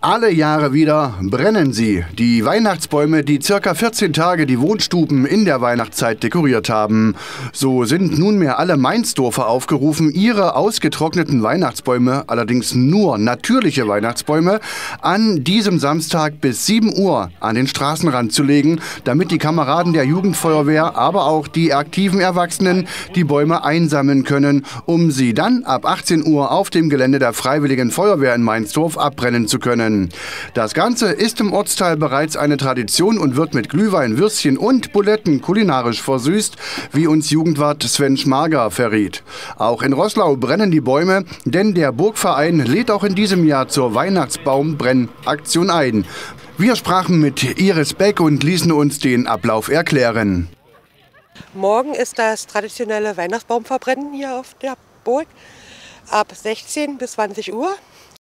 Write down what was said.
Alle Jahre wieder brennen sie, die Weihnachtsbäume, die circa 14 Tage die Wohnstuben in der Weihnachtszeit dekoriert haben. So sind nunmehr alle Mainzdorfer aufgerufen, ihre ausgetrockneten Weihnachtsbäume, allerdings nur natürliche Weihnachtsbäume, an diesem Samstag bis 7 Uhr an den Straßenrand zu legen, damit die Kameraden der Jugendfeuerwehr, aber auch die aktiven Erwachsenen die Bäume einsammeln können, um sie dann ab 18 Uhr auf dem Gelände der Freiwilligen Feuerwehr in Mainzdorf abbrennen zu können. Das Ganze ist im Ortsteil bereits eine Tradition und wird mit Glühwein, Würstchen und Buletten kulinarisch versüßt, wie uns Jugendwart Sven Schmarger verriet. Auch in Roßlau brennen die Bäume, denn der Burgverein lädt auch in diesem Jahr zur Weihnachtsbaumbrennaktion ein. Wir sprachen mit Iris Beck und ließen uns den Ablauf erklären. Morgen ist das traditionelle Weihnachtsbaumverbrennen hier auf der Burg ab 16 bis 20 Uhr.